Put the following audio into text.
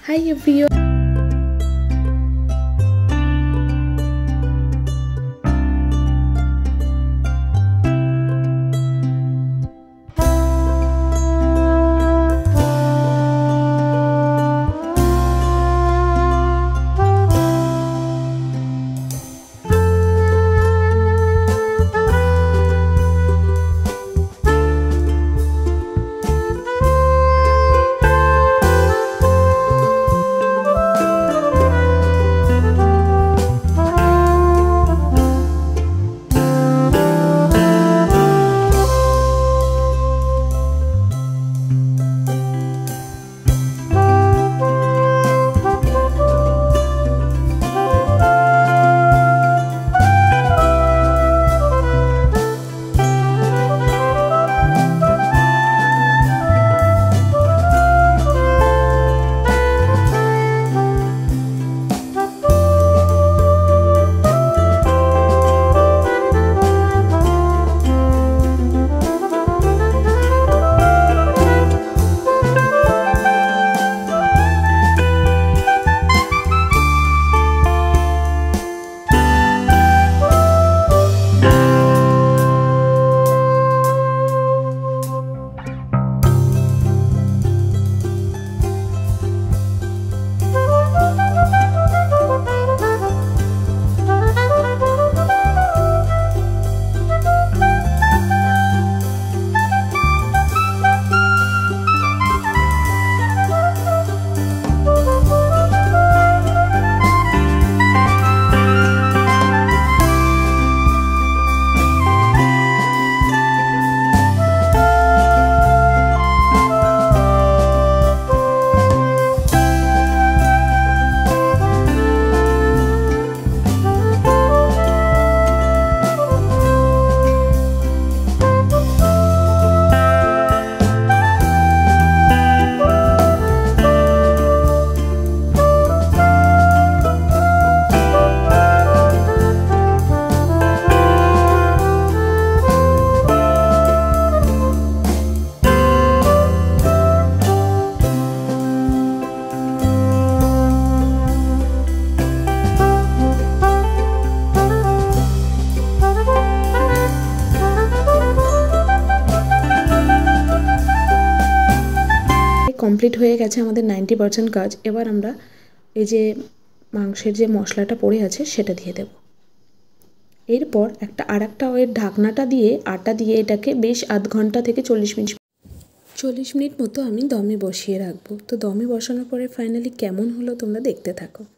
Hi everyone. Complete হয়ে গেছে আমাদের 90% কাজ। এবার আমরা এই যে মাংসের যে মশলাটা পড়ে আছে সেটা দিয়ে দেব। এরপর আরেকটা ওই ঢাকনাটা দিয়ে আটা দিয়ে এটাকে বেশ আধ ঘন্টা থেকে 40 মিনিট মতো আমি দমে বসিয়ে রাখবো। তো দমে বসানোর পরে ফাইনালি কেমন হলো তোমরা দেখতে থাকো।